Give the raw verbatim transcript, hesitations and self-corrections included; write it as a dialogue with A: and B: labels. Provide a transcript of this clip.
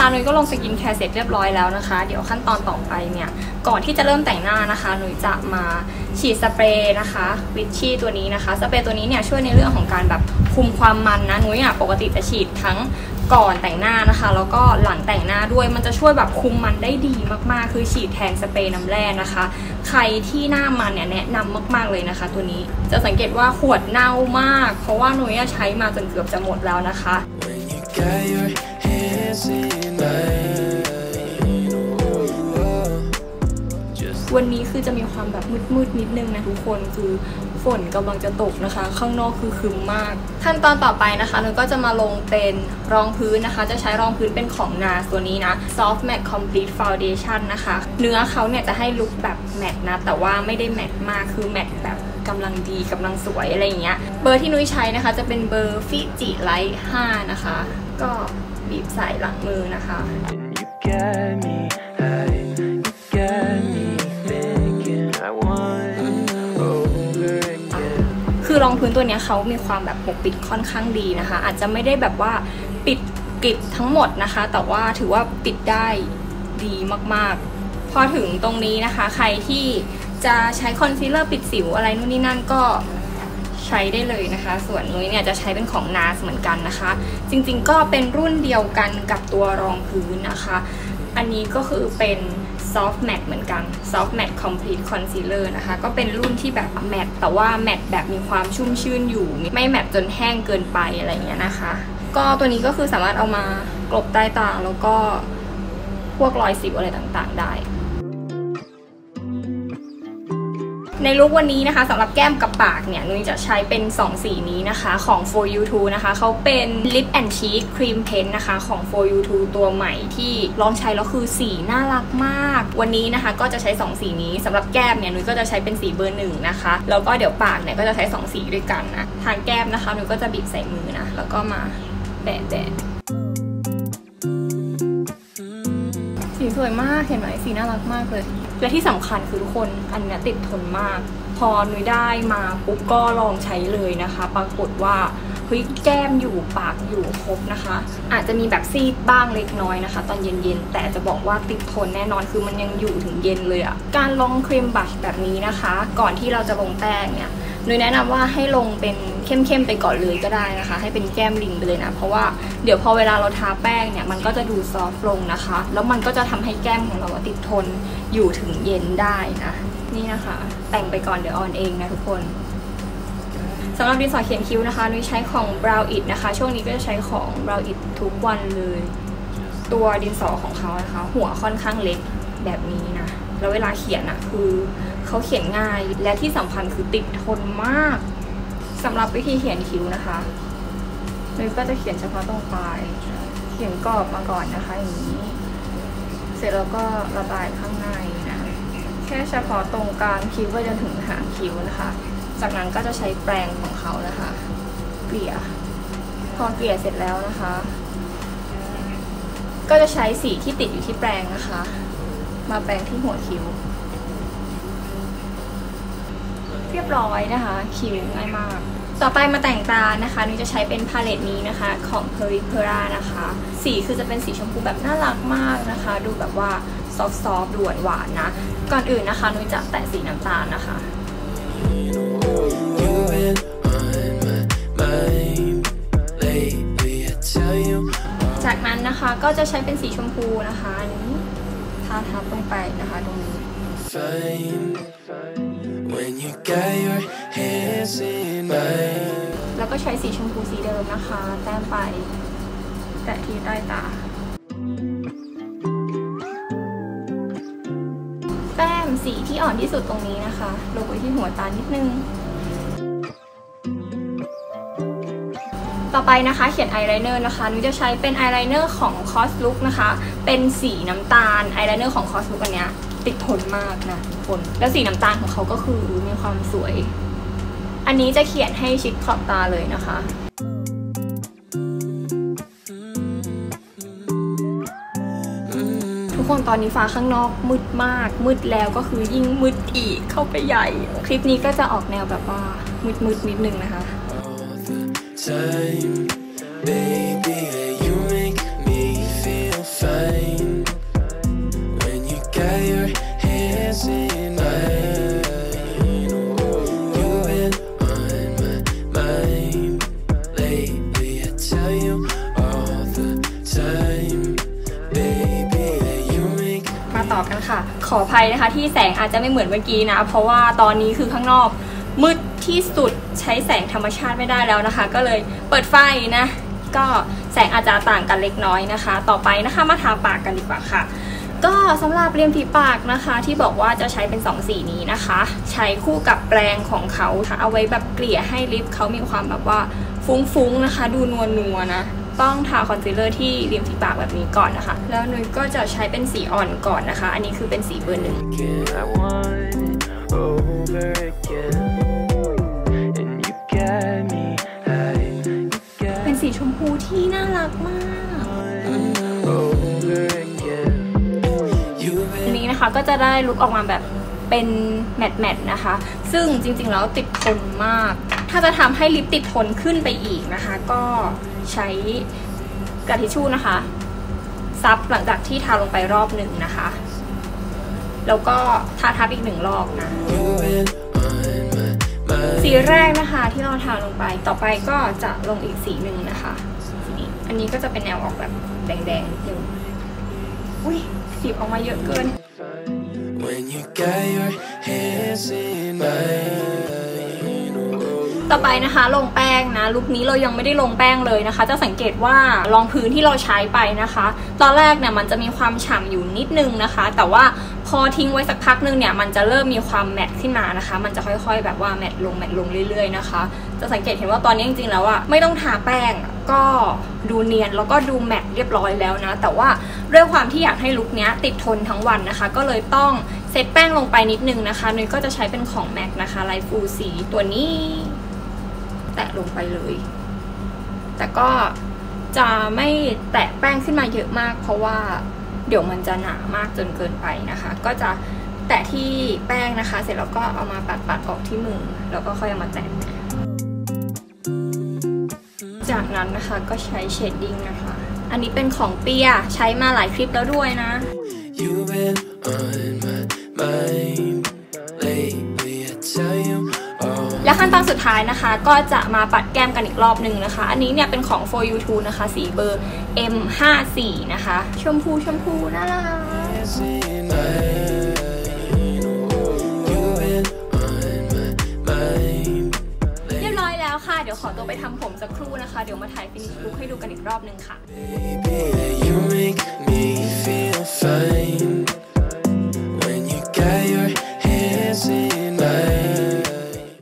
A: นะคะนุ้ยก็ลงสกินแคร์เสร็จเรียบร้อยแล้วนะคะเดี๋ยวขั้นตอนต่อไปเนี่ยก่อนที่จะเริ่มแต่งหน้านะคะนุ้ยจะมาฉีดสเปรย์นะคะวิชชี่ตัวนี้นะคะสเปรย์ตัวนี้เนี่ยช่วยในเรื่องของการแบบคุมความมันนะนุ้ยอ่ะปกติจะฉีดทั้งก่อนแต่งหน้านะคะแล้วก็หลังแต่งหน้าด้วยมันจะช่วยแบบคุมมันได้ดีมากๆคือฉีดแทนสเปรย์น้ำแร่นะคะใครที่หน้ามันเนี่ยแนะนำมากๆเลยนะคะตัวนี้จะสังเกตว่าขวดเน่ามากเพราะว่านุ้ยใช้มาจนเกือบจะหมดแล้วนะคะวันนี้คือจะมีความแบบมืดๆนิดนึงนะทุกคนคือฝนกำลังจะตกนะคะข้างนอกคือครึ้มมากขั้นตอนต่อไปนะคะนุ้ยก็จะมาลงเป็นรองพื้นนะคะจะใช้รองพื้นเป็นของ นา ตัวนี้นะ Soft Matte Complete Foundation นะคะเนื้อเขาเนี่ยจะให้ลุคแบบแมตต์นะแต่ว่าไม่ได้แมตต์มากคือแมตต์แบบกำลังดีกำลังสวยอะไรอย่างเงี้ยเบอร์ที่นุ้ยใช้นะคะจะเป็นเบอร์ฟิจิไลท์ห้านะคะก็บีบใส่หลังมือนะคะคือรองพื้นตัวนี้เขามีความแบบปกปิดค่อนข้างดีนะคะอาจจะไม่ได้แบบว่าปิดกริบทั้งหมดนะคะแต่ว่าถือว่าปิดได้ดีมากๆพอถึงตรงนี้นะคะใครที่จะใช้คอนซีลเลอร์ปิดสิวอะไรนู่นนี่นั่นก็ใช้ได้เลยนะคะส่วนนุ้ยเนี่ยจะใช้เป็นของ นา เหมือนกันนะคะจริงๆก็เป็นรุ่นเดียวกันกับตัวรองพื้นนะคะอันนี้ก็คือเป็นSoft Matte เหมือนกัน Soft Matte Complete Concealer นะคะก็เป็นรุ่นที่แบบแมตต์แต่ว่าแมตต์แบบมีความชุ่มชื่นอยู่ไม่แมตต์จนแห้งเกินไปอะไรเงี้ยนะคะก็ตัวนี้ก็คือสามารถเอามากลบใต้ตาแล้วก็พวกรอยสิวอะไรต่างๆได้ในลุควันนี้นะคะสำหรับแก้มกับปากเนี่ยนุ้ยจะใช้เป็นสองสีนี้นะคะของ โฟร์ ยู ทู นะคะเขาเป็น Lip and Cheek Cream Paint นะคะของ โฟร์ ยู ทู ตัวใหม่ที่ลองใช้แล้วคือสีน่ารักมากวันนี้นะคะก็จะใช้สองสีนี้สำหรับแก้มเนี่ยนุ้ยก็จะใช้เป็นสีเบอร์หนึ่งนะคะแล้วก็เดี๋ยวปากเนี่ยก็จะใช้สองสีด้วยกันนะทางแก้มนะคะนุ้ยก็จะบีบใส่มือนะแล้วก็มาแตะๆสีสวยมากเห็นไหมสีน่ารักมากเลยและที่สำคัญคือทุกคนอันนี้ติดทนมากพอนุ้ยได้มาปุ๊บก็ลองใช้เลยนะคะปรากฏว่าเฮ้ยแก้มอยู่ปากอยู่ครบนะคะอาจจะมีแบบซีดบ้างเล็กน้อยนะคะตอนเย็นๆแต่จะบอกว่าติดทนแน่นอนคือมันยังอยู่ถึงเย็นเลยอะการลงครีมบัชแบบนี้นะคะก่อนที่เราจะลงแป้งเนี่ยนุ้ยแนะนำว่าให้ลงเป็นเข้มๆไปก่อนเลยก็ได้นะคะให้เป็นแก้มลิงไปเลยนะเพราะว่าเดี๋ยวพอเวลาเราทาแป้งเนี่ยมันก็จะดูซอฟต์ลงนะคะแล้วมันก็จะทำให้แก้มของเราติดทนอยู่ถึงเย็นได้นะนี่นะคะแต่งไปก่อนเดี๋ยวออนเองนะทุกคนสำหรับดินสอเขียนคิ้วนะคะนุ้ยใช้ของ Brow It นะคะช่วงนี้ก็จะใช้ของ Brow It ทุกวันเลยตัวดินสอของเขานะคะหัวค่อนข้างเล็กแบบนี้นะแล้วเวลาเขียนอะคือเขาเขียนง่ายและที่สำคัญคือติดทนมากสำหรับวิธีเขียนคิ้วนะคะนุ้ยก็จะเขียนเฉพาะตรงปลายเขียนกรอบมาก่อนนะคะอย่างนี้เสร็จแล้วก็ระบายข้างในนะแค่เฉพาะตรงกลางคิ้วก็จะถึงหางคิ้วนะคะจากนั้นก็จะใช้แปรงของเขานะคะเกลี่ยพอเกลี่ยเสร็จแล้วนะคะก็จะใช้สีที่ติดอยู่ที่แปรงนะคะมาแปรงที่หัวคิ้วเรียบร้อยนะคะคิ้วง่ายมากต่อไปมาแต่งตานะคะนุ้ยจะใช้เป็นพาเลตนี้นะคะของ Peripera นะคะสีคือจะเป็นสีชมพูแบบน่ารักมากนะคะดูแบบว่าซอฟต์ๆดูหวานๆนะก่อนอื่นนะคะนุ้ยจะแตะสีน้ำตาลนะคะจากนั้นนะคะก็จะใช้เป็นสีชมพูนะคะอันนี้ทาทับลงไปนะคะตรงนี้แล้วก็ใช้สีชมพูสีเดิมนะคะแต้มไปแตะที่ใต้ตาแต้มสีที่อ่อนที่สุดตรงนี้นะคะลงไปที่หัวตานิดนึงต่อไปนะคะเขียนอายไลเนอร์นะคะนุ้ยจะใช้เป็นอายไลเนอร์ของ คอส ลุค นะคะเป็นสีน้ำตาลอายไลเนอร์ของ คอส ลุค อันเนี้ยติดทนมากนะทุกคนแล้วสีน้ำตาลของเขาก็คือมีความสวยอันนี้จะเขียนให้ชิดขอบตาเลยนะคะทุกคนตอนนี้ฟ้าข้างนอกมืดมากมืดแล้วก็คือยิ่งมืดอีกเข้าไปใหญ่คลิปนี้ก็จะออกแนวแบบว่ามืดๆนิดนึงนะคะTime, baby, you make me feel fine. กันค่ะขออภัยนะคะที่แสงอาจจะไม่เหมือนเมื่อกี้นะเพราะว่าตอนนี้คือข้างนอกมืดที่สุดใช้แสงธรรมชาติไม่ได้แล้วนะคะก็เลยเปิดไฟนะก็แสงอาจจะต่างกันเล็กน้อยนะคะต่อไปนะคะมาทาปากกันดีกว่าค่ะก็สำหรับริมฝีปากนะคะที่บอกว่าจะใช้เป็นสองสีนี้นะคะใช้คู่กับแปรงของเขาค่ะเอาไว้แบบเกลี่ยให้ลิปเขามีความแบบว่าฟุ้งๆนะคะดูนวลนัวนะต้องทาคอนซีลเลอร์ที่ริมฝีปากแบบนี้ก่อนนะคะแล้วนุ้ยก็จะใช้เป็นสีอ่อนก่อนนะคะอันนี้คือเป็นสีเบอร์หนึ่งเป็นสีชมพูที่น่ารักมากอันนี้นะคะก็จะได้ลุคออกมาแบบเป็นแมตต์แมตต์นะคะซึ่งจริงๆแล้วติดทนมากถ้าจะทำให้ลิปติดทนขึ้นไปอีกนะคะก็ใช้กระดาษทิชชู่นะคะซับหลังจากที่ทาลงไปรอบหนึ่งนะคะแล้วก็ทาทับอีกหนึ่งรอบนะสีแรกนะคะที่เราทาลงไปต่อไปก็จะลงอีกสีหนึ่งนะคะสีนี้อันนี้ก็จะเป็นแนวออกแบบแดงๆนิดนึงอุ้ยสีออกมาเยอะเกินต่อไปนะคะลงแป้งนะลุคนี้เรายังไม่ได้ลงแป้งเลยนะคะจะสังเกตว่ารองพื้นที่เราใช้ไปนะคะตอนแรกเนี่ยมันจะมีความฉ่ำอยู่นิดนึงนะคะแต่ว่าพอทิ้งไว้สักพักนึงเนี่ยมันจะเริ่มมีความแมตต์ขึ้นมานะคะมันจะค่อยๆแบบว่าแมตต์ลงแมตต์ลงเรื่อยๆนะคะจะสังเกตเห็นว่าตอนนี้จริงๆแล้วอะไม่ต้องทาแป้งก็ดูเนียนแล้วก็ดูแมตต์เรียบร้อยแล้วนะแต่ว่าด้วยความที่อยากให้ลุคนี้ติดทนทั้งวันนะคะก็เลยต้องเซตแป้งลงไปนิดนึงนะคะนุ้ยก็จะใช้เป็นของแม็กนะคะไลท์ฟูสีตัวนี้แตะลงไปเลยแต่ก็จะไม่แตะแป้งขึ้นมาเยอะมากเพราะว่าเดี๋ยวมันจะหนามากจนเกินไปนะคะก็จะแตะที่แป้งนะคะเสร็จแล้วก็เอามาปัดๆออกที่มือแล้วก็ค่อยเอามาแตะจากนั้นนะคะก็ใช้เชดดิ้งนะคะอันนี้เป็นของเปียใช้มาหลายคลิปแล้วด้วยนะและขั้นตอนสุดท้ายนะคะก็จะมาปัดแก้มกันอีกรอบหนึ่งนะคะอันนี้เนี่ยเป็นของ โฟร์ ยู ทู นะคะสีเบอร์ เอ็ม ห้าสี่ นะคะชมพูชมพูน่ารักเรียบร้อยแล้วค่ะเดี๋ยวขอตัวไปทำผมสักครู่นะคะเดี๋ยวมาถ่ายฟินิชลุคให้ดูกันอีกรอบหนึ่งค่ะ